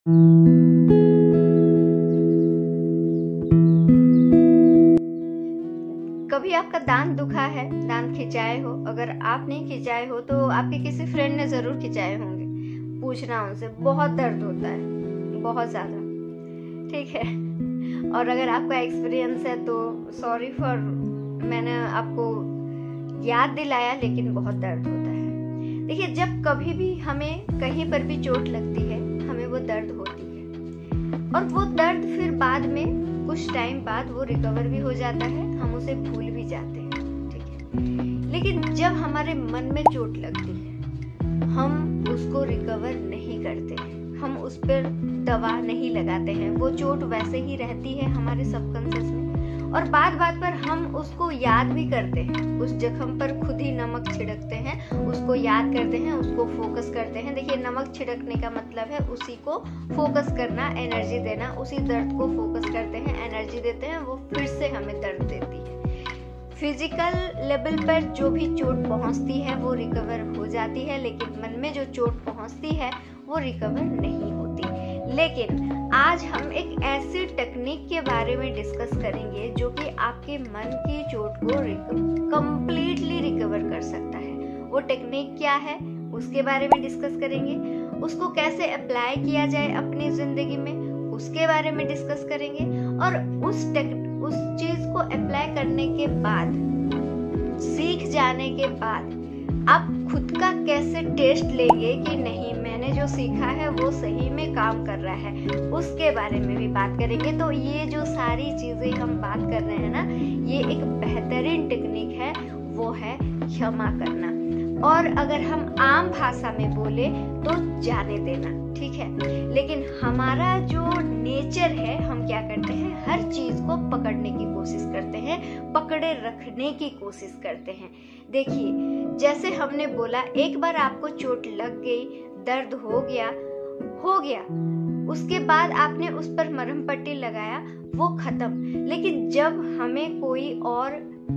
कभी आपका दांत दुखा है, दांत खिंचाए हो? अगर आप नहीं खिंचाए हो तो आपके किसी फ्रेंड ने जरूर खिंचाए होंगे। पूछना उनसे, बहुत दर्द होता है, बहुत ज्यादा। ठीक है। और अगर आपका एक्सपीरियंस है तो सॉरी फॉर मैंने आपको याद दिलाया, लेकिन बहुत दर्द होता है। देखिए, जब कभी भी हमें कहीं पर भी चोट लगती है, हमें वो दर्द होती है, और वो दर्द फिर बाद में कुछ टाइम बाद वो रिकवर भी हो जाता है, हम उसे भूल भी जाते हैं। ठीक है। लेकिन जब हमारे मन में चोट लगती है, हम उसको रिकवर नहीं करते हैं, हम उस पर दवा नहीं लगाते हैं, वो चोट वैसे ही रहती है हमारे सबकॉन्शियस में, और बात बात पर हम उसको याद भी करते हैं, उस जख्म पर खुद ही नमक छिड़कते हैं, उसको याद करते हैं, उसको फोकस करते हैं। देखिए, नमक छिड़कने का मतलब है उसी को फोकस करना, एनर्जी देना, उसी दर्द को फोकस करते हैं, एनर्जी देते हैं, वो फिर से हमें दर्द देती है। फिजिकल लेवल पर जो भी चोट पहुंचती है वो रिकवर हो जाती है, लेकिन मन में जो चोट पहुंचती है वो रिकवर नहीं होती। लेकिन आज हम एक ऐसी टेक्निक के बारे में डिस्कस करेंगे जो कि आपके मन की चोट को कंप्लीटली रिकवर कर सकता है। वो टेक्निक क्या है उसके बारे में डिस्कस करेंगे, उसको कैसे अप्लाई किया जाए अपनी जिंदगी में उसके बारे में डिस्कस करेंगे, और उस चीज को अप्लाई करने के बाद, सीख जाने के बाद आप खुद का कैसे टेस्ट लेंगे कि नहीं, मैंने जो सीखा है वो सही में काम कर रहा है, उसके बारे में भी बात करेंगे। तो ये जो सारी चीजें हम बात कर रहे हैं ना, ये एक बेहतरीन टेक्निक है, वो है क्षमा करना। और अगर हम आम भाषा में बोले तो जाने देना। ठीक है। लेकिन हमारा जो नेचर है, हम क्या करते हैं, हर चीज को पकड़ने की कोशिश करते हैं, पकड़े रखने की कोशिश करते हैं। देखिए, जैसे हमने बोला, एक बार आपको चोट लग गई, दर्द हो गया, उसके बाद आपने उस पर मरहम पट्टी लगाया, वो खत्म। लेकिन जब हमें कोई और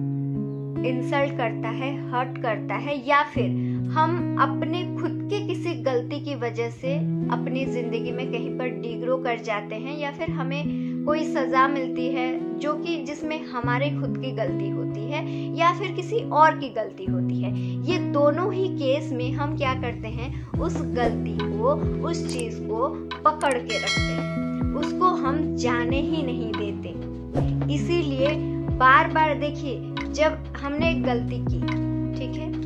इंसल्ट करता है, हर्ट करता है, या फिर हम अपने खुद के किसी गलती की वजह से अपनी जिंदगी में कहीं पर डिग्रो कर जाते हैं, या फिर हमें कोई सजा मिलती है जो कि जिसमें हमारे खुद की गलती होती है या फिर किसी और की गलती होती है, ये दोनों ही केस में हम क्या करते हैं, उस गलती को, उस चीज को पकड़ के रखते हैं, उसको हम जाने ही नहीं देते। इसीलिए बार बार देखिए, जब हमने एक गलती की, ठीक है,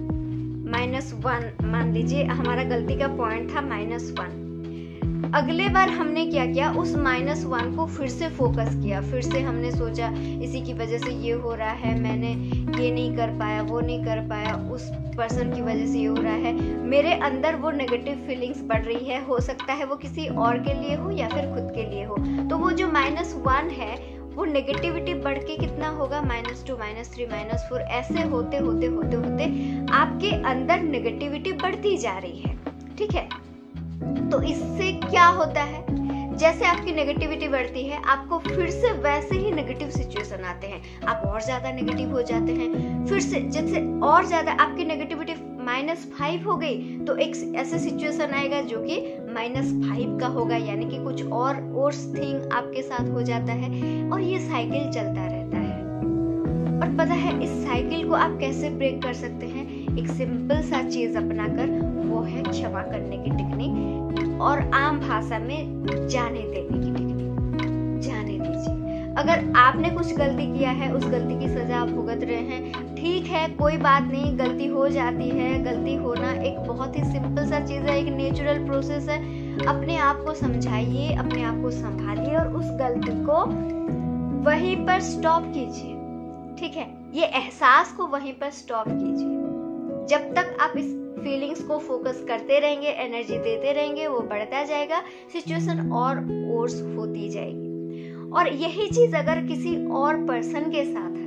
-1 मान लीजिए हमारा गलती का पॉइंट था -1, अगले बार हमने क्या किया, उस -1 को फिर से फोकस किया, फिर से हमने सोचा इसी की वजह से ये हो रहा है, मैंने ये नहीं कर पाया, वो नहीं कर पाया, उस पर्सन की वजह से ये हो रहा है, मेरे अंदर वो नेगेटिव फीलिंग्स बढ़ रही है, हो सकता है वो किसी और के लिए हो या फिर खुद के लिए हो। तो वो जो -1 है, वो नेगेटिविटी बढ़ के कितना होगा, -2, -3, -4, ऐसे होते होते होते होते आपके अंदर नेगेटिविटी बढ़ती जा रही है। ठीक है। तो इससे क्या होता है, जैसे आपकी नेगेटिविटी बढ़ती है, आपको फिर से वैसे ही नेगेटिव सिचुएशन आते हैं, आप और ज्यादा नेगेटिव हो जाते हैं। फिर से जैसे और ज्यादा आपकी नेगेटिविटी -5 हो गई, तो एक ऐसा सिचुएशन आएगा जो कि -5 का होगा, यानी कि कुछ और वर्स थिंग आपके साथ हो जाता है, और ये साइकिल चलता रहता है। और पता है इस साइकिल को आप कैसे ब्रेक कर सकते हैं, एक सिंपल सा चीज अपनाकर, वो है क्षमा करने की टेक्निक, और आम भाषा में जाने देने की टेक्निक। जाने दीजिए, अगर आपने कुछ गलती किया है, उस गलती की सजा आप भुगत रहे हैं, ठीक है, कोई बात नहीं, गलती हो जाती है, गलती होना एक बहुत ही सिंपल सा चीज है, एक नेचुरल प्रोसेस है। अपने आप को समझाइए, अपने आप को संभालिए, और उस गलती को वहीं पर स्टॉप कीजिए। ठीक है, ये एहसास को वहीं पर स्टॉप कीजिए। जब तक आप इस फीलिंग्स को फोकस करते रहेंगे, एनर्जी देते रहेंगे, वो बढ़ता जाएगा, सिचुएशन और वर्स होती जाएगी। और यही चीज अगर किसी और पर्सन के साथ है,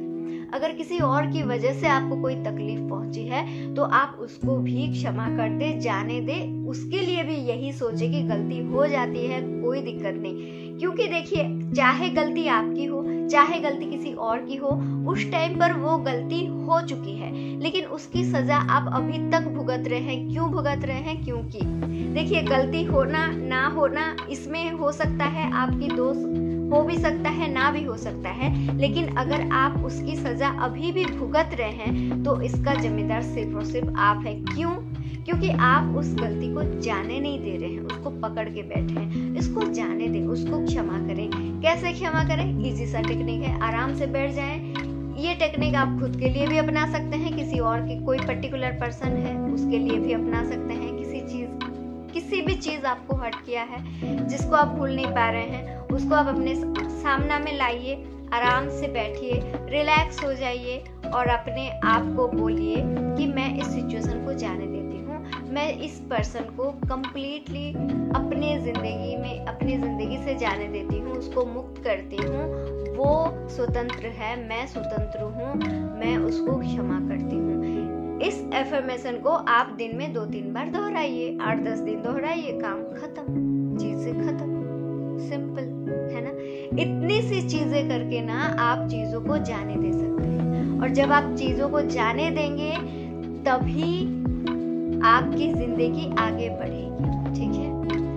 अगर किसी और की वजह से आपको कोई तकलीफ पहुंची है तो आप उसको भी क्षमा कर दे, जाने दे, उसके लिए भी यही सोचे कि गलती हो जाती है, कोई दिक्कत नहीं। क्योंकि देखिए, चाहे गलती आपकी हो चाहे गलती किसी और की हो, उस टाइम पर वो गलती हो चुकी है, लेकिन उसकी सजा आप अभी तक भुगत रहे हैं। क्यों भुगत रहे हैं? क्योंकि देखिए, गलती होना ना होना इसमें हो सकता है आपकी दोस्त, हो भी सकता है, ना भी हो सकता है, लेकिन अगर आप उसकी सजा अभी भी भुगत रहे हैं तो इसका जिम्मेदार सिर्फ और सिर्फ आप हैं। क्यों? क्योंकि आप उस गलती को जाने नहीं दे रहे हैं, उसको पकड़ के बैठे हैं। इसको जाने दें, उसको क्षमा करें। कैसे क्षमा करें? इजी सा टेक्निक है, आराम से बैठ जाएं। ये टेक्निक आप खुद के लिए भी अपना सकते हैं, किसी और की कोई पर्टिकुलर पर्सन है उसके लिए भी अपना सकते हैं। किसी भी चीज आपको हर्ट किया है, जिसको आप भूल नहीं पा रहे हैं, उसको आप अपने सामने में लाइए, आराम से बैठिए, रिलैक्स हो जाइए और अपने आप को बोलिए कि मैं इस सिचुएशन को जाने देती हूँ, मैं इस पर्सन को कंप्लीटली अपनी जिंदगी से जाने देती हूँ, उसको मुक्त करती हूँ। वो स्वतंत्र है, मैं स्वतंत्र हूँ, मैं उसको क्षमा करती हूँ। इस एफर्मेशन को आप दिन में 2-3 बार दोहराइए, 8-10 दिन दोहराइए, काम खत्म, चीजें खत्म। सिंपल है ना? इतनी सी चीजें करके ना आप चीजों को जाने दे सकते हैं, और जब आप चीजों को जाने देंगे तभी आपकी जिंदगी आगे बढ़ेगी। ठीक है?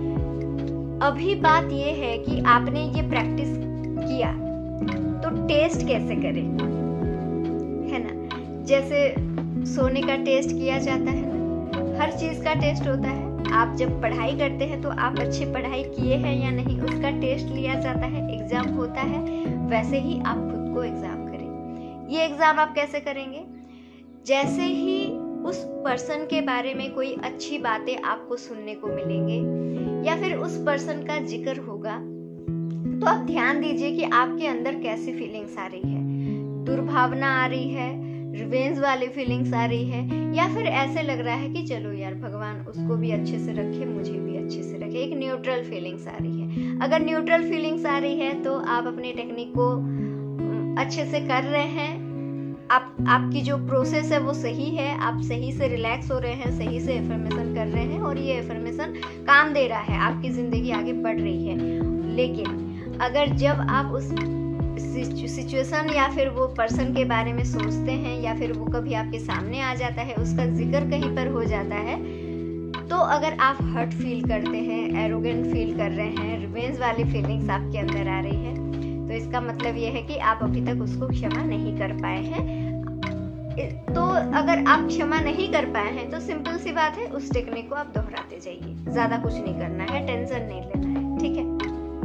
अभी बात ये है कि आपने ये प्रैक्टिस किया तो टेस्ट कैसे करें, है ना? जैसे सोने का टेस्ट किया जाता है, हर चीज का टेस्ट होता है। आप जब पढ़ाई करते हैं तो आप अच्छी पढ़ाई किए हैं या नहीं, उसका टेस्ट लिया जाता है, एग्जाम होता है। वैसे ही आप खुद को एग्जाम करें। ये एग्जाम आप कैसे करेंगे? जैसे ही उस पर्सन के बारे में कोई अच्छी बातें आपको सुनने को मिलेंगे या फिर उस पर्सन का जिक्र होगा तो आप ध्यान दीजिए कि आपके अंदर कैसी फीलिंग्स आ रही है। दुर्भावना आ रही है, रिवेंज वाली फीलिंग्स आ रही है, या फिर ऐसे लग रहा है कि चलो यार भगवान उसको भी अच्छे से रखे, मुझे भी अच्छे से रखे। एक न्यूट्रल फीलिंग्स आ रही है। अगर न्यूट्रल फीलिंग्स आ रही है तो आप अपनी टेक्निक को अच्छे से कर रहे हैं, आपकी जो प्रोसेस है वो सही है, आप सही से रिलैक्स हो रहे हैं, सही से एफर्मेशन कर रहे हैं और ये एफर्मेशन काम दे रहा है, आपकी जिंदगी आगे बढ़ रही है। लेकिन अगर जब आप उस सिचुएशन या फिर वो पर्सन के बारे में सोचते हैं या फिर वो कभी आपके सामने आ जाता है, उसका जिक्र कहीं पर हो जाता है, तो अगर आप हर्ट फील करते हैं, एरोगेंट फील कर रहे हैं, रिवेंज वाली फीलिंग्स आपके अंदर आ रही है, तो इसका मतलब ये है कि आप अभी तक उसको क्षमा नहीं कर पाए हैं। तो अगर आप क्षमा नहीं कर पाए हैं तो सिंपल सी बात है, उस टेक्निक को आप दोहराते जाइए, ज्यादा कुछ नहीं करना है, टेंशन नहीं लेना है। ठीक है?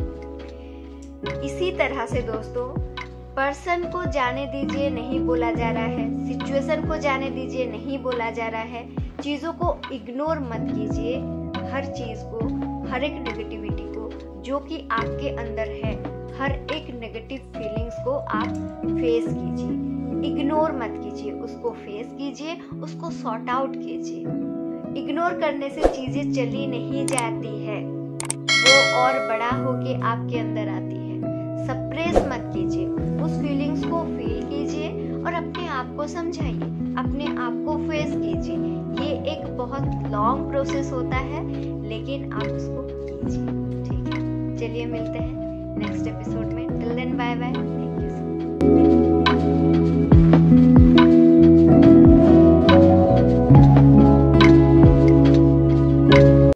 इसी तरह से दोस्तों, पर्सन को जाने दीजिए नहीं बोला जा रहा है, सिचुएशन को जाने दीजिए नहीं बोला जा रहा है, चीजों को इग्नोर मत कीजिए, हर चीज को, हर एक नेगेटिविटी को जो कि आपके अंदर है, हर एक नेगेटिव फीलिंग्स को आप फेस कीजिए, इग्नोर मत कीजिए, उसको फेस कीजिए, उसको सॉर्ट आउट कीजिए। इग्नोर करने से चीजें चली नहीं जाती है, वो और बड़ा होके आपके अंदर आती है। सप्रेस मत कीजिए, उस फीलिंग्स को फील कीजिए और अपने आप को समझाइए, अपने आप को फेस कीजिए। ये एक बहुत लॉन्ग प्रोसेस होता है, लेकिन आप उसको कीजिए। ठीक है? चलिए मिलते हैं नेक्स्ट एपिसोड में। Till then bye bye.